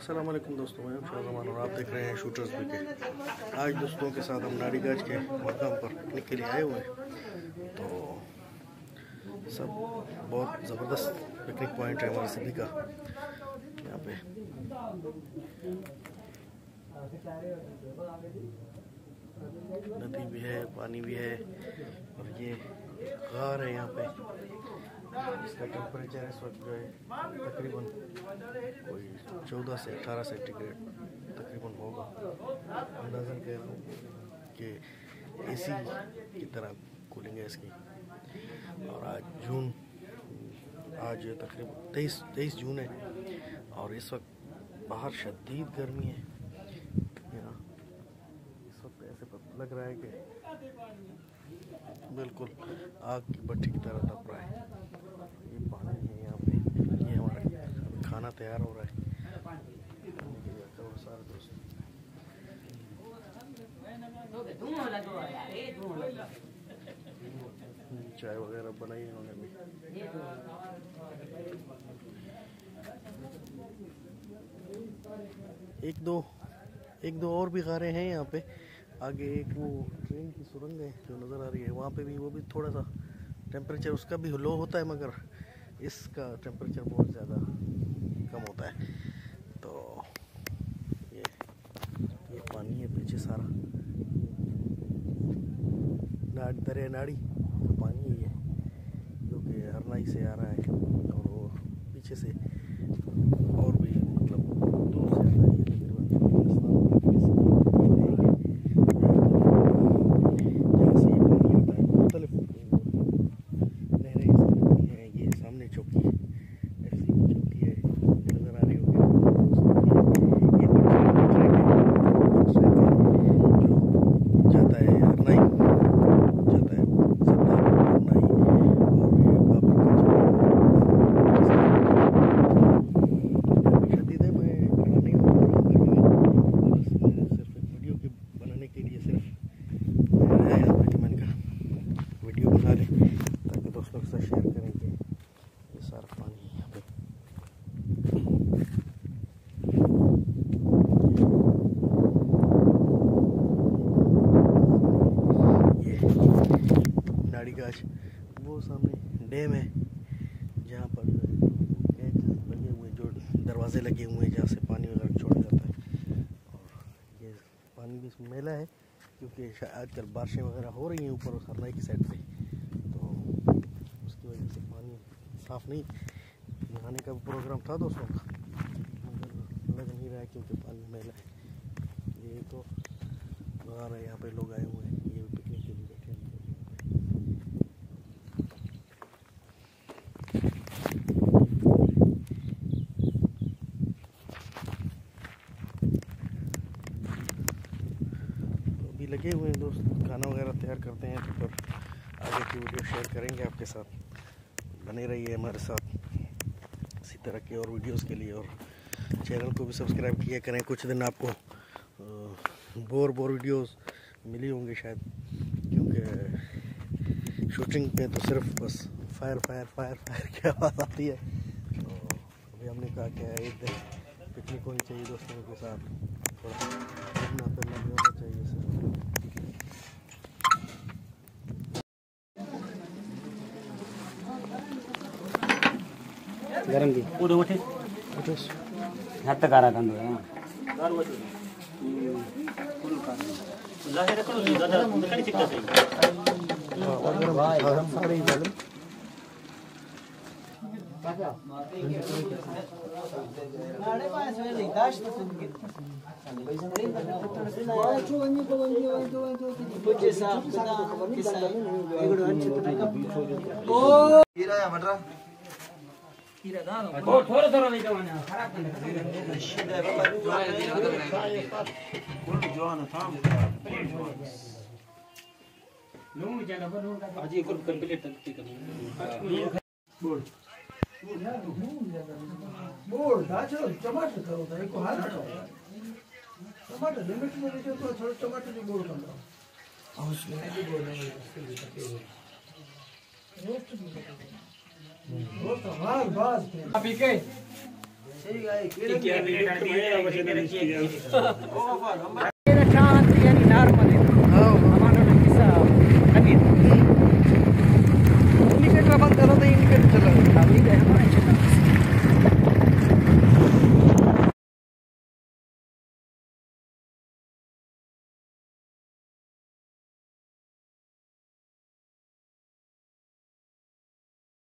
अस्सलाम वालेकुम दोस्तों, मैं शाहजमान और आप देख रहे हैं शूटर्स वीके। आज दोस्तों के साथ हम नाड़ीगाज के मकाम पर पिकनिक के लिए आए हुए हैं। तो सब बहुत ज़बरदस्त पिकनिक पॉइंट है हमारे सिटी का। यहाँ पे नदी भी है, पानी भी है और ये गार है। यहाँ पे इसका टेम्परेचर इस वक्त जो है तकरीबन कोई 14 से 18 सेंटीग्रेड तकरीबन होगा। अंदाज़न कह रहा हूँ कि एसी की तरह कूलिंग है इसकी। और आज तकरीबन 23 जून है और इस वक्त बाहर शदीद गर्मी है। यहाँ इस वक्त ऐसे लग रहा है कि बिल्कुल आग की भट्टी की तरह तप रहा है। ये पानी है यहाँ पे, ये हमारा खाना तैयार हो रहा है। सारे दोस्त चाय वगैरह बनाई है उन्होंने भी। एक दो और भी गारें हैं यहाँ पे। आगे एक वो ट्रेन की सुरंग है जो नज़र आ रही है, वहाँ पे भी वो भी थोड़ा सा टेम्परेचर उसका भी लो होता है, मगर इसका टेम्परेचर बहुत ज़्यादा कम होता है। तो ये पानी है पीछे सारा, दरिया नाड़ी पानी है ये, जो कि हरनाई से आ रहा है और वो पीछे से और भी मतलब दूर से आ रहा है। ताकि दोस्तों के साथ शेयर करेंगे। ये सारा पानी यहाँ पे ये नाड़ीगाज, वो सामने डैम है जहाँ पर जो है गेट लगे हुए, जो दरवाजे लगे हुए हैं जहाँ से पानी वगैरह छोड़ा जाता है। और ये पानी भी इसमें मैला है क्योंकि आजकल बारिशें वगैरह हो रही हैं ऊपर उस हरनाई की साइड पे, तो उसकी वजह से पानी साफ़ नहीं। नहाने का भी प्रोग्राम था दोस्तों का, मगर लग नहीं रहा है क्योंकि पानी मैला है। ये तो बाहर है, यहाँ पे लोग आए हुए हैं, ये भी पिकनिक के लिए बैठे हैं। लगे हुए हैं दोस्त, खाना वगैरह तैयार करते हैं तो फिर आगे की वीडियो शेयर करेंगे आपके साथ। बने रहिए हमारे साथ इसी तरह के और वीडियोस के लिए, और चैनल को भी सब्सक्राइब किया करें। कुछ दिन आपको बोर वीडियोस मिली होंगे शायद, क्योंकि शूटिंग पे तो सिर्फ बस फायर की आवाज़ आती है। तो अभी हमने कहा कि एक दिन पिकनिक होनी चाहिए दोस्तों के साथ, थोड़ा घूमना फिरना भी होना चाहिए सर। गरम की उठे उठे उठे हाथ तक आ रहा था अंदर। हां दारू वो फुल का जाहिर करो ज्यादा निकल चिकता है। और गरम सारे ही डालो काका नाडे पास वेले गाश तो तुमके कुछ साफ बता किसा एगडो अच्छे तो ओ हीरा या मटरा ओ थोड़ा नहीं करवाना खराब करने जो है ना था लोग ज्यादा पर लोग आज एक और कंप्लीट तक बोल बोल दाचो टमाटर करो तो एक हाल करो टमाटर लिमिट में जो तो थोड़ा टमाटर भी बोल कर दो और उसमें भी बोलना है रोस्ट भी वो तो हर बात है अभी के क्या